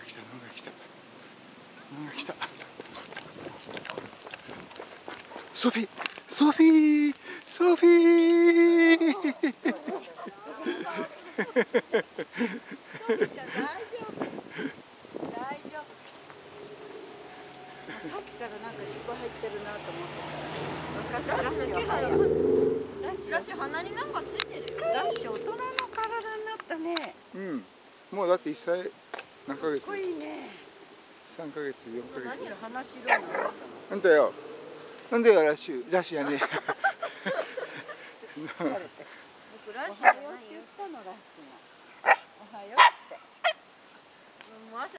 来た、脳が来た。脳が来た。ソフィー、ソフィー、ソフィー。 さっきからなんか尻尾入ってるなと思ってたら、 ラッシュの気配は、ラッシュ鼻になんかついてるよ。 ラッシュ大人の体になったね。 うん。もうだって1歳何ヶ月？ かっこいいね。 3ヶ月、4ヶ月。 鼻白いのどうしたの？ なんだよ。なんだよラッシュ、ラッシュやね。 疲れて。 僕ラッシュじゃおはようないよ。 って言ったのラッシュが。おはようって。 もう朝